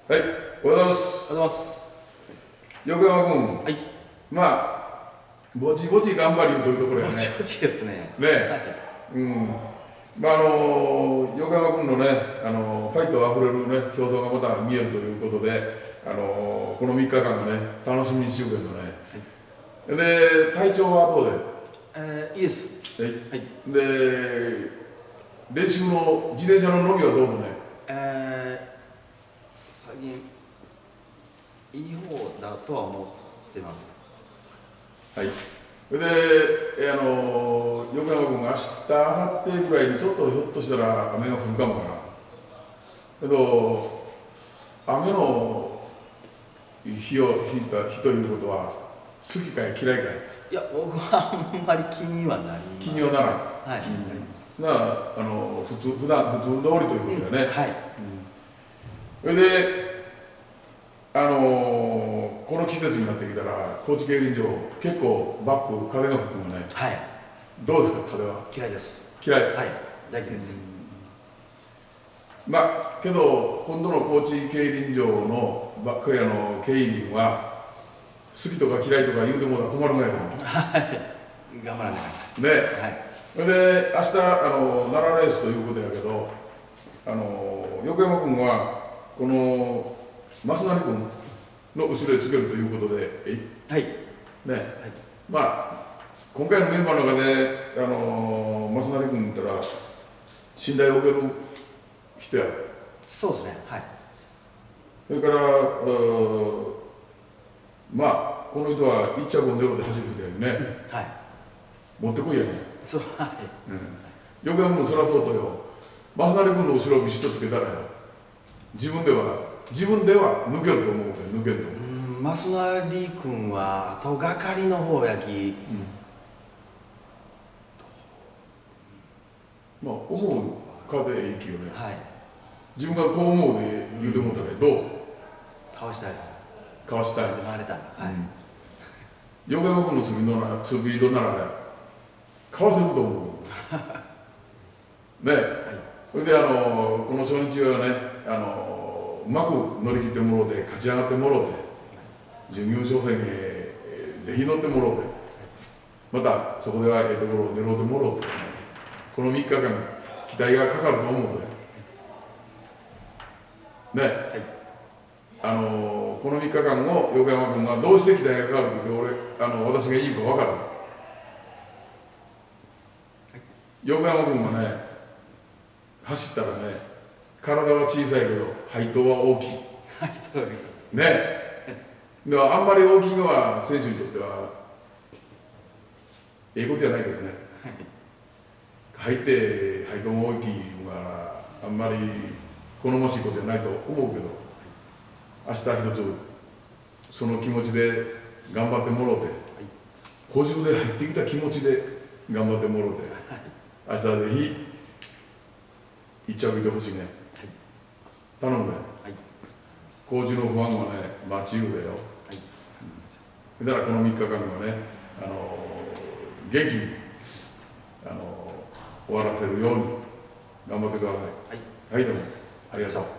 はい、おはようございます。 おはようございます。 横山君、 はい。 まあ、ぼちぼち頑張りというところやね。 ぼちぼちですね。 ね、 はい、 うん。まあ、横山君のね、ファイトあふれるね、競争がまた見えるということで、この3日間がね、楽しみにしようけどね。はい、で、体調はどうで？ いいです。 はい。 はい。 で、練習の自転車の伸びはどうもね。 最近いい方だとは思ってます。はい。 それで、横山君が明日、明後日ぐらいにちょっとひょっとしたら雨が降るかもかな。けど、雨の日を引いた日ということは、好きかい嫌いかい？ いや、僕はあんまり気にはなります。気にはならん。はい。 なら、普通通りということだよね。はい。それで、この季節になってきたら、高知競輪場、結構バック、風が吹くのね。はい。どうですか、風は？嫌いです。嫌い？はい。大嫌いです。まあ、けど、今度の高知競輪場のバックエアの競輪は、好きとか嫌いとか言うてもら困るぐらいだもん。はい。頑張らないですね。はい。それで、明日、奈良レースということやけど、横山君は、この、増成君の後ろへつけるということで、はい。ね。はい、まあ、今回のメンバーの中で、増成君ったら、信頼を受ける人や。そうですね。はい。それから、まあ、この人は1着を出ろで走る人やよね。はい。持ってこいやね。そう、はい。横山君そらそうとよ。増成君の後ろをビシッとつけたらよ。自分では抜けると思うけど、抜けると思う。増成君は後がかりの方やき。まあ、思うかでいいきよね。はい。自分がこう思うで言うてもうたらどう？かわしたいですね。かわしたい。回れたら。はい。横山君のスピードなら、かわせると思う。ね。はい。それで、この初日はね、うまく乗り切ってもろうて、勝ち上がってもろうて、準優勝戦へぜひ乗ってもろうて、またそこではええところを狙うてもろうて、この3日間、期待がかかると思うので、ね、はい、この3日間を横山君がどうして期待がかかるって私がいいか分かる。横山君がね、走ったらね、体は小さいけど配当は大きい。ね。ではあんまり大きいのは選手にとってはええことじゃないけどね。入って配当も大きいのがあんまり好ましいことじゃないと思うけど、明日一つその気持ちで頑張ってもろうて、補充で入ってきた気持ちで頑張ってもろうて、明日ぜひ一着いてほしいね。頼むね。工事の不安はね、待ちうだよ。だからこの3日間はね、元気に終わらせるように頑張ってください。はい、どうもありがとう。